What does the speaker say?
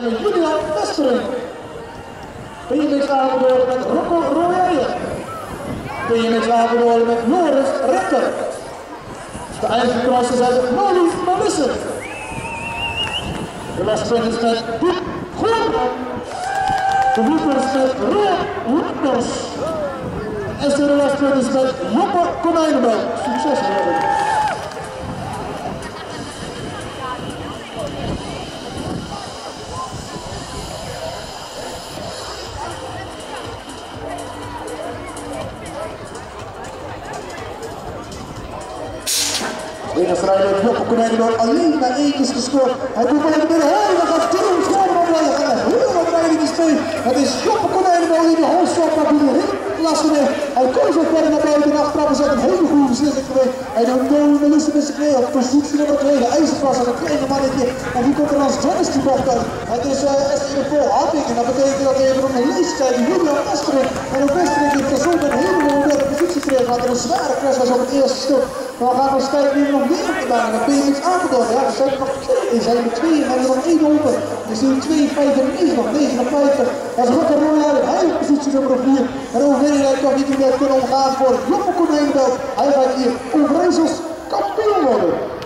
Julian Westering. BMX Apeldoorn met Rocco Royer. BMX Apeldoorn met Loris Rekker. De IJzercrossers uit Molly Malissen. De lastwinners met Diep Groenman. De wiepers met Roel Woepers. En de lastwinners met Joppe Konijnenbel. Succes hebben. Winnersrijder Joppe Konijnenbel alleen maar eentjes gescoord. Hij doet wel even de hele gaat doen. Heel wat rijding is twee. Het is Joppe Konijnenbel die de hoofdstap naar binnen heel lastig weg. Hij kon zo verder naar buiten aftrappen. Zet een hele goede beslissing geweest. Hij doet Nolan Malissen met zijn knie op positie nummer 2. De IJzerklas en een kleine mannetje. En die komt er als Dennis die bocht uit. Het is in vol Happing. En dat betekent dat hij even op de leeftijd Julian Westering. En op Westering heeft er zo een hele mooie positie gekregen. Want er een zware crash was op het eerste stuk. Maar we gaan nog kijken wie er nog meer op de baan. En BMX Apeldoorn. Ja, er zijn er nog twee. Er zijn er twee en er is nog één open. We zien 52 nog 59. Dat is Rocco Royer. Hij op positie nummer 4. En overwinning heeft toch niet meer kunnen omgaan voor Joppe Konijnenbel. Hij gaat hier Overijssels kampioen worden.